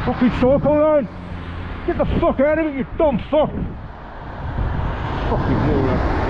Fucking circle line. Get the fuck out of it, you dumb fuck. Fucking moron.